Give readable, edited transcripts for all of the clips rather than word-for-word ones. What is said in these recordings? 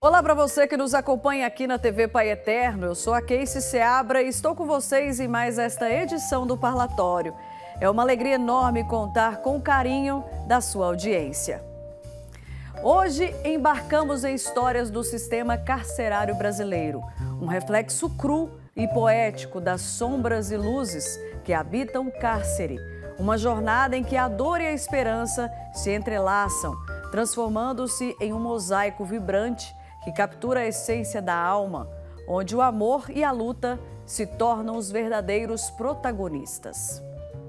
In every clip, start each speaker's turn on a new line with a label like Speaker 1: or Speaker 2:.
Speaker 1: Olá para você que nos acompanha aqui na TV Pai Eterno. Eu sou a Keice Seabra e estou com vocês em mais esta edição do Parlatório. É uma alegria enorme contar com o carinho da sua audiência. Hoje embarcamos em histórias do sistema carcerário brasileiro, um reflexo cru e poético das sombras e luzes que habitam o cárcere. Uma jornada em que a dor e a esperança se entrelaçam, transformando-se em um mosaico vibrante que captura a essência da alma, onde o amor e a luta se tornam os verdadeiros protagonistas.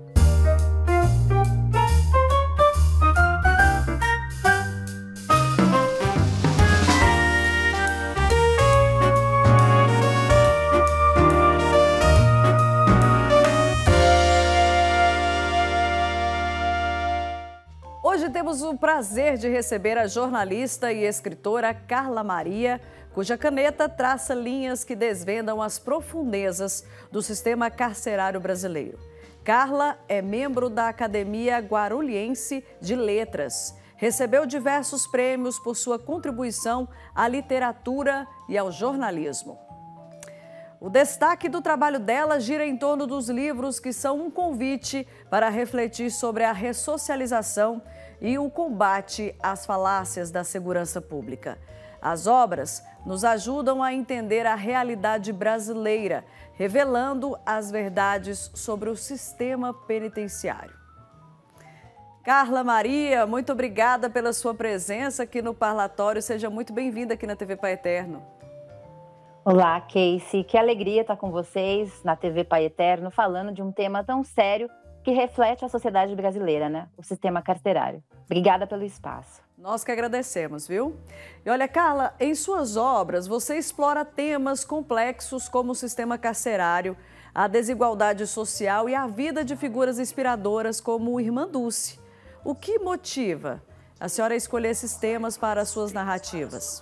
Speaker 1: Hoje temos o prazer de receber a jornalista e escritora Carla Maria, cuja caneta traça linhas que desvendam as profundezas do sistema carcerário brasileiro. Carla é membro da Academia Guarulhense de Letras. Recebeu diversos prêmios por sua contribuição à literatura e ao jornalismo. O destaque do trabalho dela gira em torno dos livros que são um convite para refletir sobre a ressocialização e o combate às falácias da segurança pública. As obras nos ajudam a entender a realidade brasileira, revelando as verdades sobre o sistema penitenciário. Carla Maria, muito obrigada pela sua presença aqui no Parlatório. Seja muito bem-vinda aqui na TV Pai Eterno.
Speaker 2: Olá, Keice. Que alegria estar com vocês na TV Pai Eterno, falando de um tema tão sério que reflete a sociedade brasileira, né? O sistema carcerário. Obrigada pelo espaço.
Speaker 1: Nós que agradecemos, viu? E olha, Carla, em suas obras você explora temas complexos como o sistema carcerário, a desigualdade social e a vida de figuras inspiradoras como Irmã Dulce. O que motiva a senhora a escolher esses temas para as suas narrativas?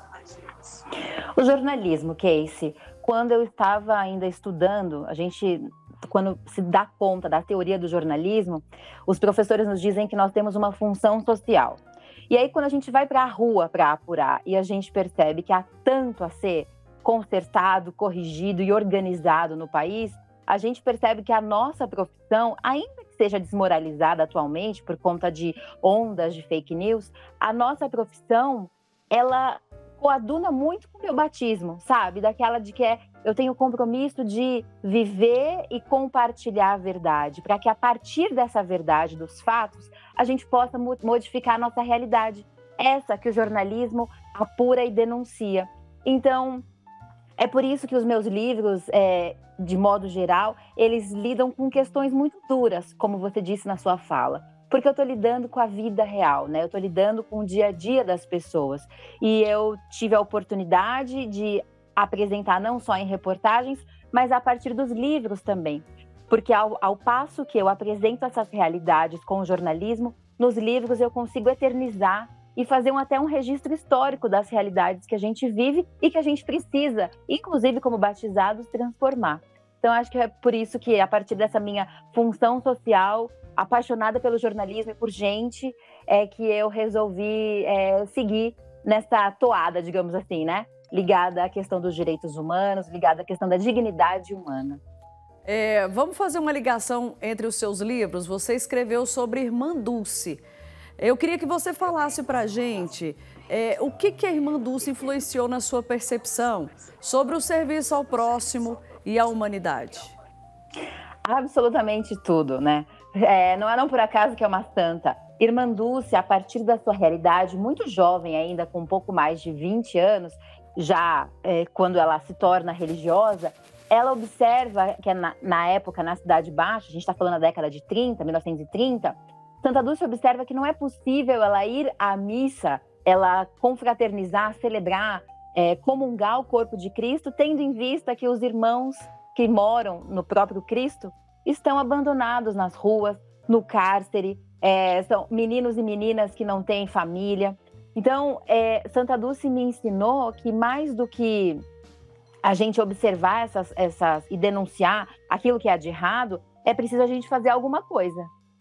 Speaker 2: O jornalismo, Keice. Quando eu estava ainda estudando, quando se dá conta da teoria do jornalismo, os professores nos dizem que nós temos uma função social. E aí, quando a gente vai para a rua para apurar e a gente percebe que há tanto a ser consertado, corrigido e organizado no país, a gente percebe que a nossa profissão, ainda que seja desmoralizada atualmente por conta de ondas de fake news, a nossa profissão, ela coaduna muito com o meu batismo, sabe? Daquela de que eu tenho o compromisso de viver e compartilhar a verdade, para que a partir dessa verdade, dos fatos, a gente possa modificar a nossa realidade. Essa que o jornalismo apura e denuncia. Então, é por isso que os meus livros, de modo geral, eles lidam com questões muito duras, como você disse na sua fala. Porque eu estou lidando com a vida real, né? Eu estou lidando com o dia a dia das pessoas. E eu tive a oportunidade de apresentar não só em reportagens, mas a partir dos livros também. Porque ao passo que eu apresento essas realidades com o jornalismo, nos livros eu consigo eternizar e fazer até um registro histórico das realidades que a gente vive e que a gente precisa, inclusive como batizados, transformar. Então, acho que é por isso que, a partir dessa minha função social, apaixonada pelo jornalismo e por gente, é que eu resolvi seguir nessa toada, digamos assim, né? Ligada à questão dos direitos humanos, ligada à questão da dignidade humana.
Speaker 1: Vamos fazer uma ligação entre os seus livros. Você escreveu sobre Irmã Dulce. Eu queria que você falasse para a gente o que a Irmã Dulce influenciou na sua percepção sobre o serviço ao próximo e à humanidade.
Speaker 2: Absolutamente tudo, né? Não é por acaso que é uma santa. Irmã Dulce, a partir da sua realidade, muito jovem ainda, com um pouco mais de 20 anos, já quando ela se torna religiosa, ela observa que na época, na Cidade Baixa, a gente está falando da década de 30, 1930, Santa Dulce observa que não é possível ela ir à missa, ela confraternizar, celebrar, comungar o corpo de Cristo, tendo em vista que os irmãos que moram no próprio Cristo estão abandonados nas ruas, no cárcere, são meninos e meninas que não têm família. Então, Santa Dulce me ensinou que mais do que a gente observar e denunciar aquilo que é de errado, é preciso a gente fazer alguma coisa.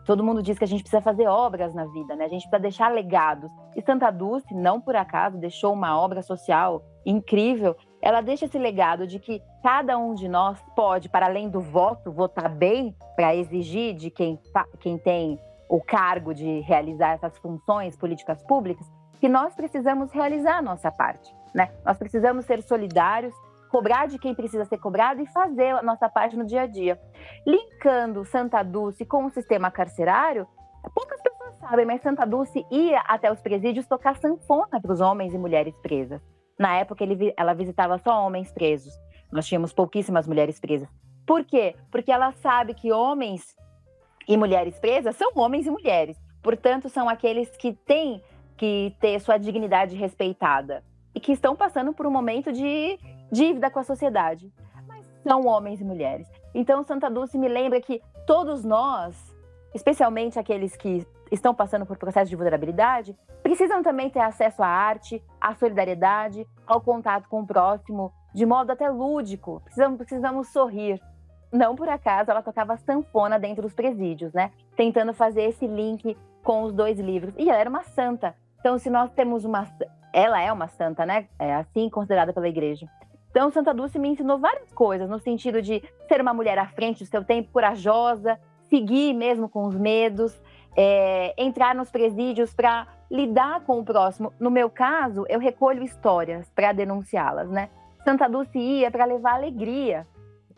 Speaker 2: todo mundo diz que a gente precisa fazer obras na vida, né? A gente precisa deixar legados. E Santa Dulce, não por acaso, deixou uma obra social incrível. Ela deixa esse legado de que cada um de nós pode, para além do voto, votar bem para exigir de quem tem o cargo de realizar essas funções políticas públicas, que nós precisamos realizar a nossa parte, né? Nós precisamos ser solidários, cobrar de quem precisa ser cobrado e fazer a nossa parte no dia a dia. Linkando Santa Dulce com o sistema carcerário, poucas pessoas sabem, mas Santa Dulce ia até os presídios tocar sanfona para os homens e mulheres presas. Na época, ela visitava só homens presos. Nós tínhamos pouquíssimas mulheres presas. Por quê? Porque ela sabe que homens e mulheres presas são homens e mulheres. Portanto, são aqueles que têm que ter sua dignidade respeitada e que estão passando por um momento de dívida com a sociedade. Mas são homens e mulheres. Então, Santa Dulce me lembra que todos nós, especialmente aqueles que estão passando por processo de vulnerabilidade, precisam também ter acesso à arte, à solidariedade, ao contato com o próximo, de modo até lúdico. Precisamos sorrir. Não por acaso ela tocava sanfona dentro dos presídios, né? Tentando fazer esse link com os dois livros. E ela era uma santa. Então, se nós temos ela é uma santa, né? É assim considerada pela igreja. Então, Santa Dulce me ensinou várias coisas, no sentido de ser uma mulher à frente do seu tempo, corajosa, seguir mesmo com os medos, entrar nos presídios para lidar com o próximo. No meu caso, eu recolho histórias para denunciá-las, né? Santa Dulce ia para levar alegria.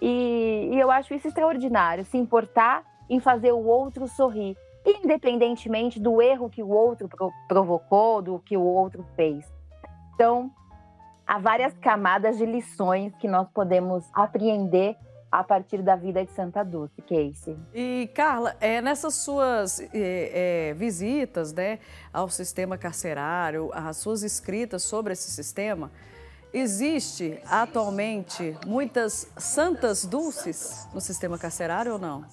Speaker 2: E eu acho isso extraordinário, se importar em fazer o outro sorrir, independentemente do erro que o outro provocou, do que o outro fez. Então, há várias camadas de lições que nós podemos apreender a partir da vida de Santa Dulce, Casey.
Speaker 1: E, Carla, nessas suas visitas, né, ao sistema carcerário, as suas escritas sobre esse sistema, existe atualmente muitas santas dulces no sistema carcerário ou não?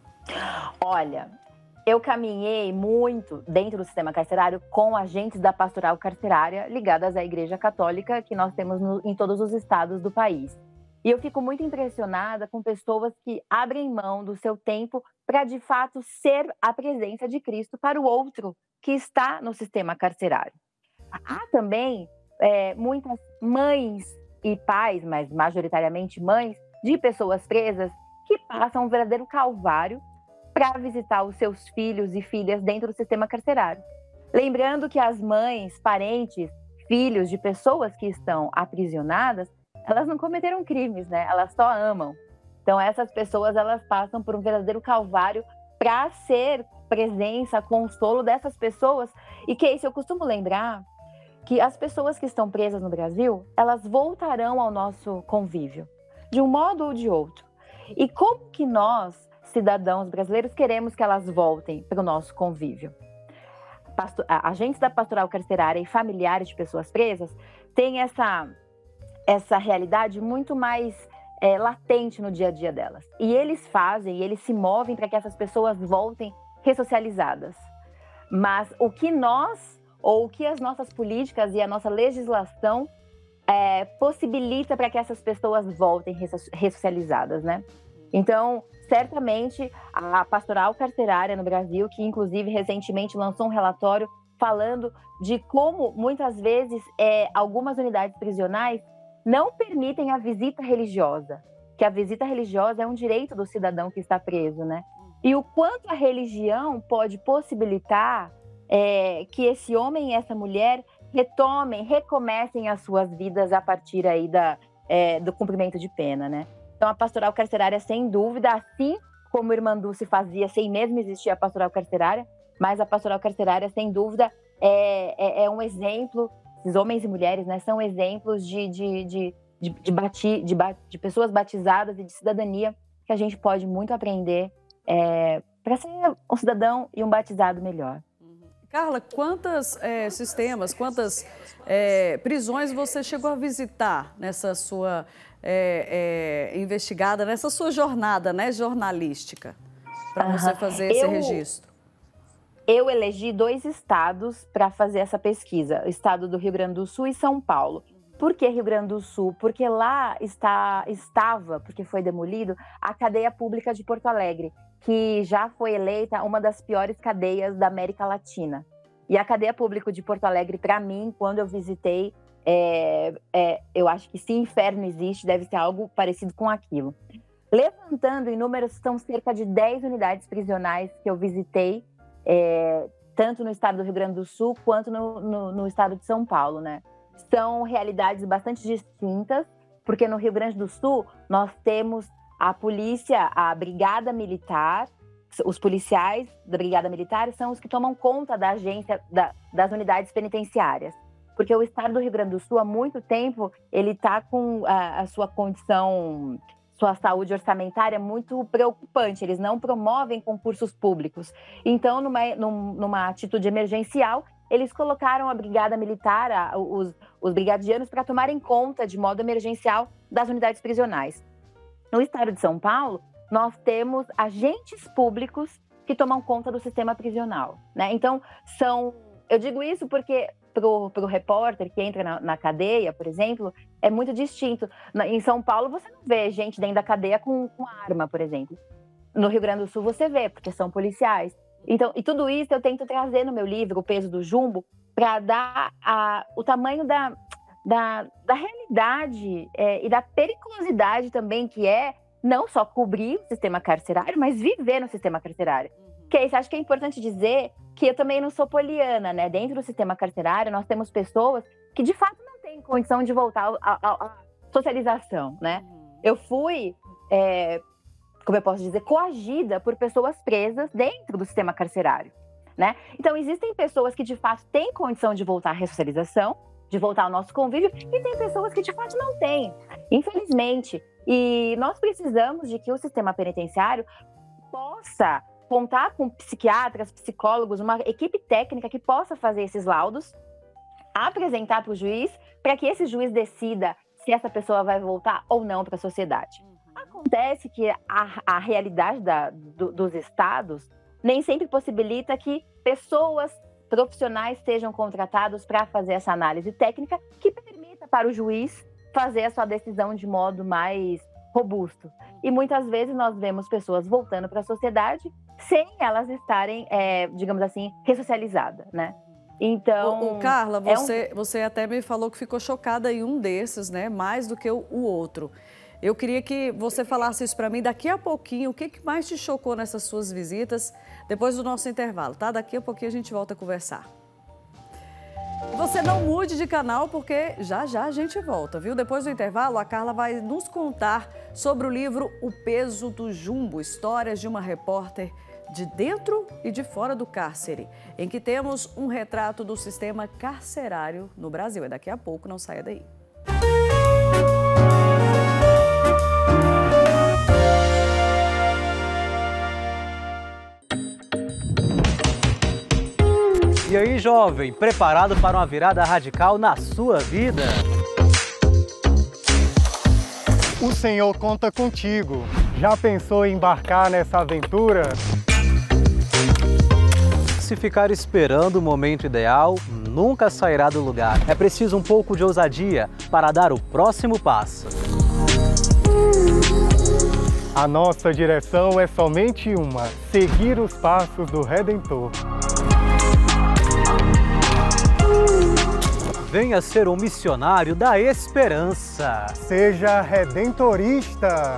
Speaker 2: Olha, eu caminhei muito dentro do sistema carcerário com agentes da pastoral carcerária ligadas à Igreja Católica que nós temos em todos os estados do país. E eu fico muito impressionada com pessoas que abrem mão do seu tempo para, de fato, ser a presença de Cristo para o outro que está no sistema carcerário. Há também muitas mães e pais, mas majoritariamente mães, de pessoas presas que passam um verdadeiro calvário para visitar os seus filhos e filhas dentro do sistema carcerário. Lembrando que as mães, parentes, filhos de pessoas que estão aprisionadas, elas não cometeram crimes, né? Elas só amam. Então essas pessoas, elas passam por um verdadeiro calvário para ser presença, consolo dessas pessoas. E que isso eu costumo lembrar que as pessoas que estão presas no Brasil, elas voltarão ao nosso convívio, de um modo ou de outro. E como que nós, cidadãos brasileiros, queremos que elas voltem para o nosso convívio? Agentes da pastoral carcerária e familiares de pessoas presas têm essa realidade muito mais latente no dia a dia delas. E eles se movem para que essas pessoas voltem ressocializadas. Mas o que as nossas políticas e a nossa legislação possibilita para que essas pessoas voltem ressocializadas, né? Então, certamente, a pastoral carcerária no Brasil, que inclusive recentemente lançou um relatório falando de como, muitas vezes, algumas unidades prisionais não permitem a visita religiosa, que a visita religiosa é um direito do cidadão que está preso, né? E o quanto a religião pode possibilitar que esse homem e essa mulher recomecem as suas vidas a partir aí do cumprimento de pena, né? Então, a pastoral carcerária, sem dúvida, assim como Irmã Dulce fazia, sem mesmo existir a pastoral carcerária, mas a pastoral carcerária, sem dúvida, é um exemplo. Esses homens e mulheres, né, são exemplos de pessoas batizadas e de cidadania que a gente pode muito aprender para ser um cidadão e um batizado melhor.
Speaker 1: Carla, quantos sistemas, quantas prisões você chegou a visitar nessa sua investigada, nessa sua jornada, né, jornalística, para você fazer esse registro?
Speaker 2: Eu elegi 2 estados para fazer essa pesquisa, o estado do Rio Grande do Sul e São Paulo. Por que Rio Grande do Sul? Porque lá estava, porque foi demolido, a cadeia pública de Porto Alegre. que já foi eleita uma das piores cadeias da América Latina. E a cadeia pública de Porto Alegre, para mim, quando eu visitei, eu acho que se inferno existe, deve ser algo parecido com aquilo. Levantando em números, são cerca de 10 unidades prisionais que eu visitei, tanto no estado do Rio Grande do Sul quanto no estado de São Paulo, né? São realidades bastante distintas, porque no Rio Grande do Sul nós temos a polícia, a brigada militar, os policiais da brigada militar são os que tomam conta da agência, das unidades penitenciárias. Porque o estado do Rio Grande do Sul, há muito tempo, ele está com a sua condição, sua saúde orçamentária muito preocupante. Eles não promovem concursos públicos. Então, numa atitude emergencial, eles colocaram a brigada militar, os brigadianos, para tomarem conta de modo emergencial das unidades prisionais. No estado de São Paulo, nós temos agentes públicos que tomam conta do sistema prisional, né? Então, eu digo isso porque para o repórter que entra na cadeia, por exemplo, é muito distinto. Em São Paulo, você não vê gente dentro da cadeia com arma, por exemplo. No Rio Grande do Sul, você vê, porque são policiais. Então, e tudo isso eu tento trazer no meu livro, O Peso do Jumbo, para dar o tamanho da realidade e da periculosidade também, que é não só cobrir o sistema carcerário, mas viver no sistema carcerário. Que isso, acho que é importante dizer que eu também não sou poliana, né? Dentro do sistema carcerário, nós temos pessoas que, de fato, não têm condição de voltar à socialização, né? Eu fui, como eu posso dizer, coagida por pessoas presas dentro do sistema carcerário, né? Então, existem pessoas que, de fato, têm condição de voltar à ressocialização, de voltar ao nosso convívio, e tem pessoas que, de fato, não têm, infelizmente. E nós precisamos de que o sistema penitenciário possa contar com psiquiatras, psicólogos, uma equipe técnica que possa fazer esses laudos, apresentar para o juiz, para que esse juiz decida se essa pessoa vai voltar ou não para a sociedade. Acontece que a realidade dos estados nem sempre possibilita que pessoas profissionais sejam contratados para fazer essa análise técnica que permita para o juiz fazer a sua decisão de modo mais robusto. E muitas vezes nós vemos pessoas voltando para a sociedade sem elas estarem, digamos assim, ressocializadas, né? Então...
Speaker 1: Carla, você até me falou que ficou chocada em um desses, né? Mais do que o outro. Eu queria que você falasse isso para mim daqui a pouquinho. O que mais te chocou nessas suas visitas, depois do nosso intervalo, tá? Daqui a pouquinho a gente volta a conversar. Você não mude de canal, porque já a gente volta, viu? Depois do intervalo, a Carla vai nos contar sobre o livro O Peso do Jumbo, histórias de uma repórter de dentro e de fora do cárcere, em que temos um retrato do sistema carcerário no Brasil. É daqui a pouco, não saia daí.
Speaker 3: E aí, jovem, preparado para uma virada radical na sua vida?
Speaker 4: O Senhor conta contigo. Já pensou em embarcar nessa aventura?
Speaker 3: Se ficar esperando o momento ideal, nunca sairá do lugar. É preciso um pouco de ousadia para dar o próximo passo.
Speaker 4: A nossa direção é somente uma: seguir os passos do Redentor.
Speaker 3: Venha ser um missionário da esperança.
Speaker 4: Seja redentorista.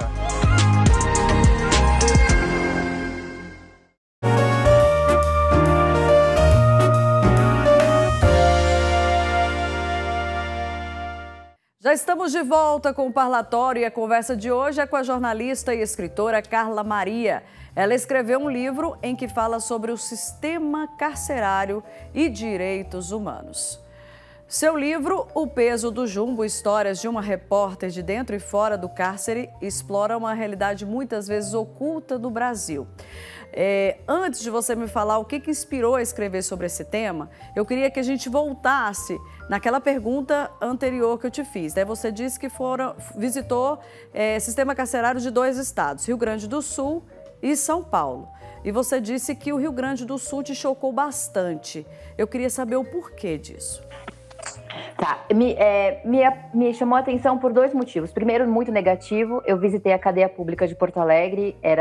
Speaker 1: Já estamos de volta com o Parlatório e a conversa de hoje é com a jornalista e escritora Carla Maria. Ela escreveu um livro em que fala sobre o sistema carcerário e direitos humanos. Seu livro, O Peso do Jumbo, histórias de uma repórter de dentro e fora do cárcere, explora uma realidade muitas vezes oculta do Brasil. Antes de você me falar o que inspirou a escrever sobre esse tema, eu queria que a gente voltasse naquela pergunta anterior que eu te fiz. Você disse que visitou sistema carcerário de 2 estados, Rio Grande do Sul e São Paulo. E você disse que o Rio Grande do Sul te chocou bastante. Eu queria saber o porquê disso.
Speaker 2: Tá, me chamou a atenção por 2 motivos. Primeiro, muito negativo, eu visitei a cadeia pública de Porto Alegre, era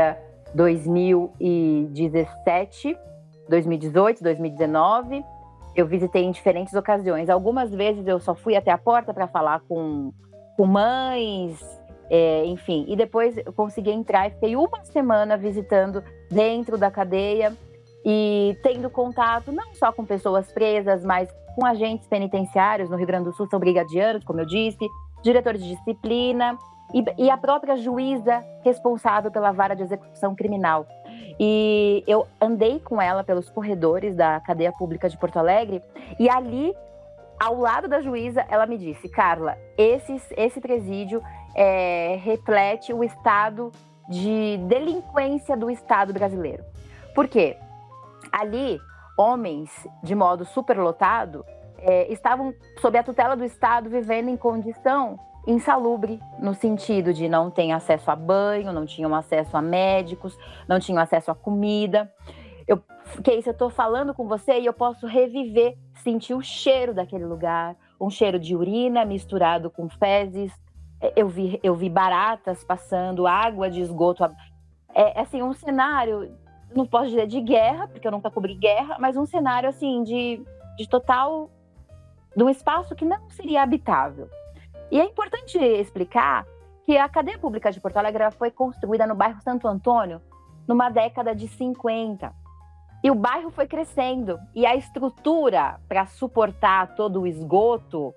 Speaker 2: 2017, 2018, 2019. Eu visitei em diferentes ocasiões. Algumas vezes eu só fui até a porta para falar com mães, enfim. E depois eu consegui entrar e fiquei uma semana visitando dentro da cadeia e tendo contato não só com pessoas presas, mas com agentes penitenciários. No Rio Grande do Sul são brigadianos, como eu disse, diretores de disciplina e a própria juíza responsável pela vara de execução criminal. E eu andei com ela pelos corredores da cadeia pública de Porto Alegre e ali, ao lado da juíza, ela me disse: Carla, esse presídio reflete o estado de delinquência do Estado brasileiro. Por quê? Ali, homens, de modo superlotado, estavam sob a tutela do Estado, vivendo em condição insalubre, no sentido de não ter acesso a banho, não tinham acesso a médicos, não tinham acesso a comida. Eu estou falando com você e eu posso reviver, sentir o cheiro daquele lugar, um cheiro de urina misturado com fezes. Eu vi baratas passando, água de esgoto. Assim, um cenário, não posso dizer de guerra, porque eu nunca cobri guerra, mas um cenário assim de total, de um espaço que não seria habitável. E é importante explicar que a cadeia pública de Porto Alegre foi construída no bairro Santo Antônio numa década de 50. E o bairro foi crescendo. E a estrutura para suportar todo o esgoto,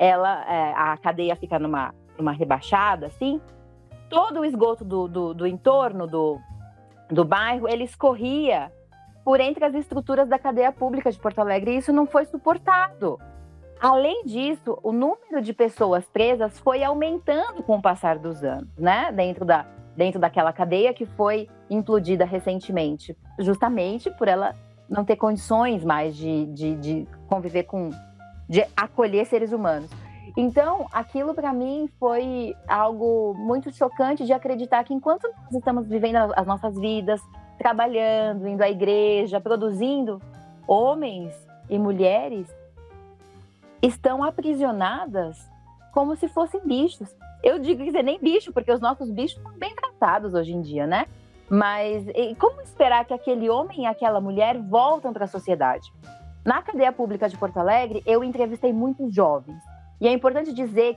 Speaker 2: a cadeia fica numa rebaixada, assim. Todo o esgoto do entorno do bairro, ele escorria por entre as estruturas da cadeia pública de Porto Alegre. E isso não foi suportado. Além disso, o número de pessoas presas foi aumentando com o passar dos anos, né? Dentro daquela cadeia que foi implodida recentemente, justamente por ela não ter condições mais de conviver de acolher seres humanos. Então, aquilo para mim foi algo muito chocante de acreditar que enquanto nós estamos vivendo as nossas vidas, trabalhando, indo à igreja, produzindo, homens e mulheres estão aprisionadas como se fossem bichos. Eu digo que nem bicho, porque os nossos bichos são bem tratados hoje em dia, né? Mas como esperar que aquele homem e aquela mulher voltem para a sociedade? Na cadeia pública de Porto Alegre, eu entrevistei muitos jovens. E é importante dizer que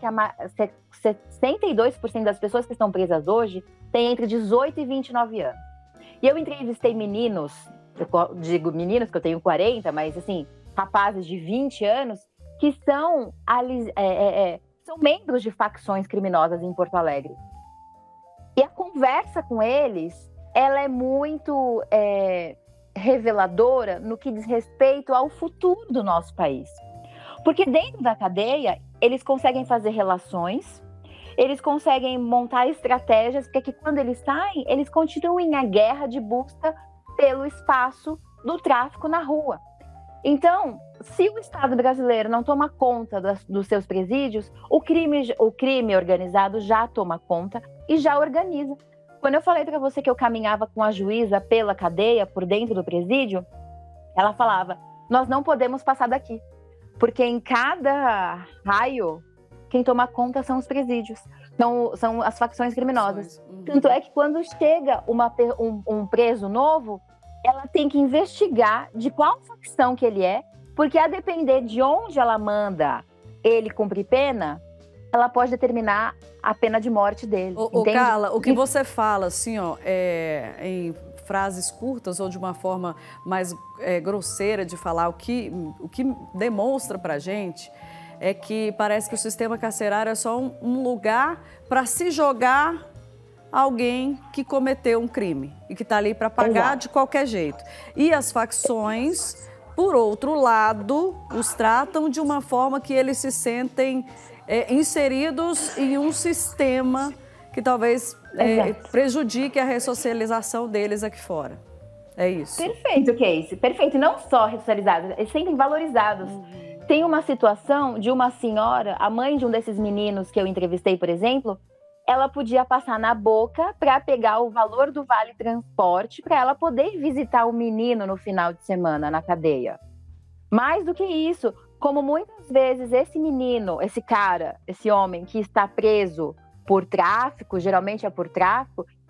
Speaker 2: 62% das pessoas que estão presas hoje têm entre 18 e 29 anos. E eu entrevistei meninos, eu digo meninos que eu tenho 40, mas assim, rapazes de 20 anos, que são membros de facções criminosas em Porto Alegre. E a conversa com eles, ela é muito reveladora no que diz respeito ao futuro do nosso país. Porque dentro da cadeia, eles conseguem fazer relações, eles conseguem montar estratégias, porque quando eles saem, eles continuem a guerra de busca pelo espaço do tráfico na rua. Então, se o Estado brasileiro não toma conta dos seus presídios, o crime organizado já toma conta e já organiza. Quando eu falei para você que eu caminhava com a juíza pela cadeia, por dentro do presídio, ela falava: nós não podemos passar daqui, porque em cada raio, quem toma conta são os presídios, são as facções criminosas. Tanto é que quando chega um preso novo, ela tem que investigar de qual facção que ele é, porque a depender de onde ela manda ele cumprir pena, ela pode determinar a pena de morte dele.
Speaker 1: Carla, o que você fala, assim, ó, em frases curtas ou de uma forma mais grosseira de falar, o que demonstra pra gente é que parece que o sistema carcerário é só um lugar para se jogar alguém que cometeu um crime e que está ali para pagar de qualquer jeito. E as facções, por outro lado, os tratam de uma forma que eles se sentem inseridos em um sistema que talvez prejudique a ressocialização deles aqui fora. É isso.
Speaker 2: Perfeito, Casey. Perfeito. E não só ressocializados, eles sentem valorizados. Tem uma situação de uma senhora, a mãe de um desses meninos que eu entrevistei, por exemplo, ela podia passar na boca para pegar o valor do vale transporte para ela poder visitar o menino no final de semana na cadeia. Mais do que isso, como muitas vezes esse menino, esse homem que está preso por tráfico, geralmente é por tráfico,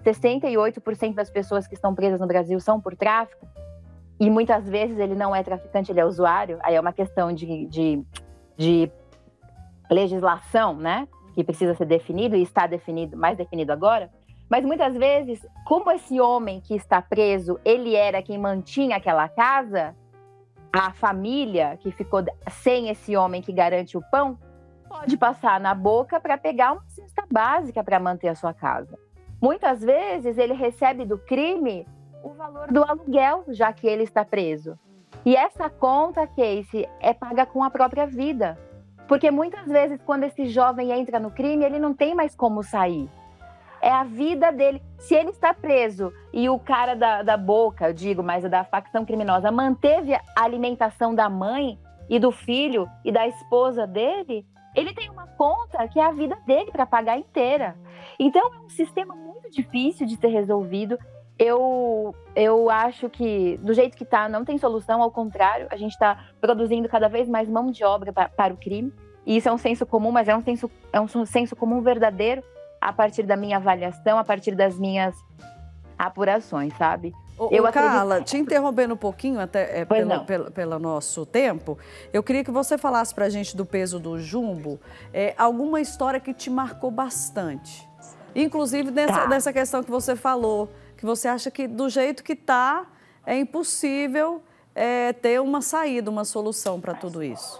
Speaker 2: 68% das pessoas que estão presas no Brasil são por tráfico, e muitas vezes ele não é traficante, ele é usuário, aí é uma questão de legislação, né, que precisa ser definido, e está definido, mais definido agora, mas muitas vezes, como esse homem que está preso, ele era quem mantinha aquela casa, a família que ficou sem esse homem que garante o pão, pode passar na boca para pegar uma cesta básica para manter a sua casa. Muitas vezes ele recebe do crime o valor do aluguel, já que ele está preso. E essa conta, Casey, é paga com a própria vida. Porque muitas vezes, quando esse jovem entra no crime, ele não tem mais como sair. É a vida dele. Se ele está preso e o cara da boca, eu digo, mas da facção criminosa, manteve a alimentação da mãe e do filho e da esposa dele, ele tem uma conta que é a vida dele para pagar inteira. Então, é um sistema muito difícil de ser resolvido. Eu acho que, do jeito que está, não tem solução, ao contrário, a gente está produzindo cada vez mais mão de obra para o crime. E isso é um senso comum, mas é um senso comum verdadeiro, a partir da minha avaliação, a partir das minhas apurações, sabe?
Speaker 1: Carla, te interrompendo um pouquinho, até pelo nosso tempo, eu queria que você falasse pra gente do peso do jumbo, alguma história que te marcou bastante. Inclusive nessa questão que você falou, que você acha que do jeito que tá, é impossível ter uma saída, uma solução para tudo isso.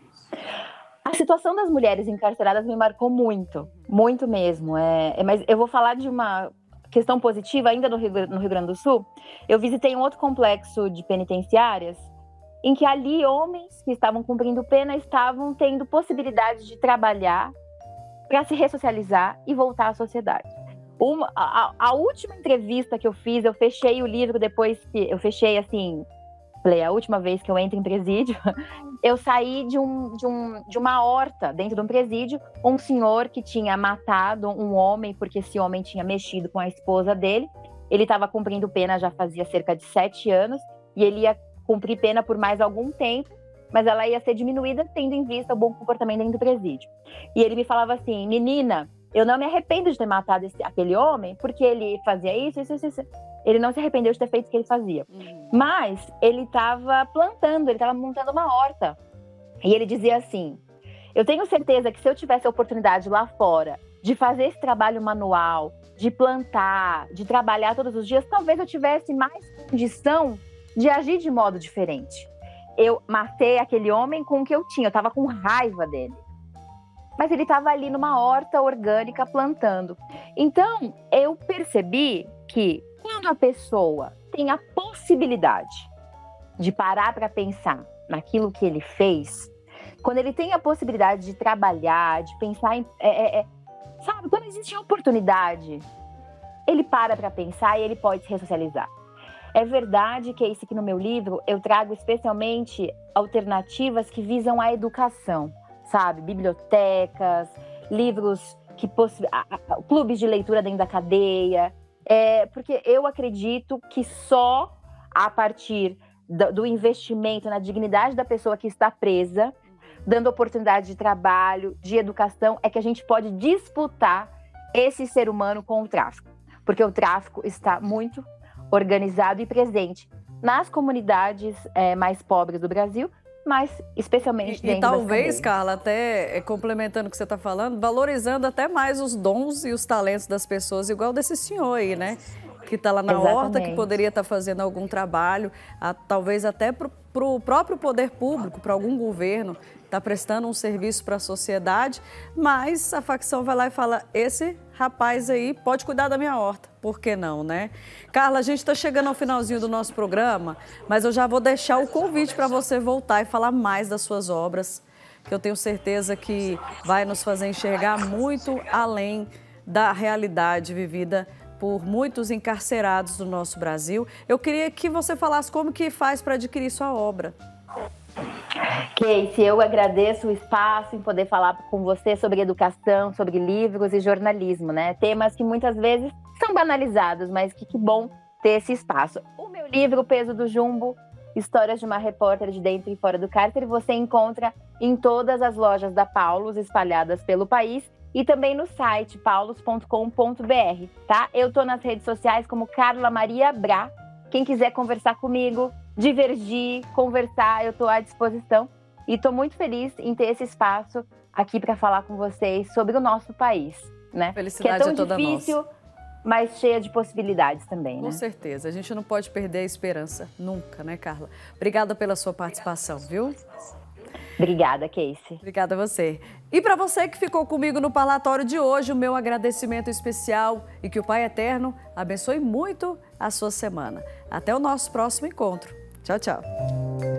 Speaker 2: A situação das mulheres encarceradas me marcou muito, muito mesmo. Mas eu vou falar de uma questão positiva ainda no Rio Grande do Sul. Eu visitei um outro complexo de penitenciárias, em que ali homens que estavam cumprindo pena estavam tendo possibilidade de trabalhar para se ressocializar e voltar à sociedade. A última entrevista que eu fiz, eu fechei o livro depois que eu fechei assim, falei, a última vez que eu entro em presídio, eu saí de uma horta dentro de um presídio, um senhor que tinha matado um homem, porque esse homem tinha mexido com a esposa dele. Ele estava cumprindo pena já fazia cerca de 7 anos, e ele ia cumprir pena por mais algum tempo, mas ela ia ser diminuída tendo em vista o bom comportamento dentro do presídio. E ele me falava assim, menina, eu não me arrependo de ter matado aquele homem, porque ele fazia isso. Ele não se arrependeu de ter feito o que ele fazia. Mas ele estava plantando, ele estava montando uma horta. E ele dizia assim, eu tenho certeza que se eu tivesse a oportunidade lá fora de fazer esse trabalho manual, de plantar, de trabalhar todos os dias, talvez eu tivesse mais condição de agir de modo diferente. Eu matei aquele homem com o que eu tinha, eu estava com raiva dele. Mas ele estava ali numa horta orgânica plantando. Então, eu percebi que quando a pessoa tem a possibilidade de parar para pensar naquilo que ele fez, quando ele tem a possibilidade de trabalhar, de pensar em... sabe, quando existe a oportunidade, ele para pensar e ele pode se ressocializar. É verdade que é isso que no meu livro eu trago especialmente alternativas que visam a educação. Sabe, bibliotecas, livros, clubes de leitura dentro da cadeia, porque eu acredito que só a partir do investimento na dignidade da pessoa que está presa, dando oportunidade de trabalho, de educação, é que a gente pode disputar esse ser humano com o tráfico, porque o tráfico está muito organizado e presente nas comunidades mais pobres do Brasil, mas especialmente dentro das
Speaker 1: talvez,
Speaker 2: cadeias.
Speaker 1: Carla, até complementando o que você está falando, valorizando até mais os dons e os talentos das pessoas, igual desse senhor aí, né? Que está lá na horta, que poderia estar fazendo algum trabalho, talvez até para o próprio poder público, para algum governo, está prestando um serviço para a sociedade, mas a facção vai lá e fala, esse rapaz aí pode cuidar da minha horta, por que não, né? Carla, a gente está chegando ao finalzinho do nosso programa, mas eu já vou deixar o convite para você voltar e falar mais das suas obras, que eu tenho certeza que vai nos fazer enxergar muito além da realidade vivida por muitos encarcerados do nosso Brasil. Eu queria que você falasse como que faz para adquirir sua obra.
Speaker 2: Casey, eu agradeço o espaço em poder falar com você sobre educação, sobre livros e jornalismo, né? Temas que muitas vezes são banalizados, mas que bom ter esse espaço. O meu livro, O Peso do Jumbo, Histórias de uma Repórter de Dentro e Fora do Cárcere, você encontra em todas as lojas da Paulus espalhadas pelo país e também no site paulus.com.br, tá? Eu tô nas redes sociais como Carla Maria Bra. Quem quiser conversar comigo, divergir, conversar, eu tô à disposição. E tô muito feliz em ter esse espaço aqui para falar com vocês sobre o nosso país, né?
Speaker 1: Felicidade
Speaker 2: que é
Speaker 1: é
Speaker 2: tão
Speaker 1: toda
Speaker 2: difícil,
Speaker 1: nossa.
Speaker 2: mas cheia de possibilidades também, né?
Speaker 1: Com certeza. A gente não pode perder a esperança nunca, né, Carla? Obrigada pela sua participação, viu?
Speaker 2: Obrigada, Casey.
Speaker 1: Obrigada a você. E para você que ficou comigo no parlatório de hoje, o meu agradecimento especial e que o Pai Eterno abençoe muito a sua semana. Até o nosso próximo encontro. Tchau, tchau.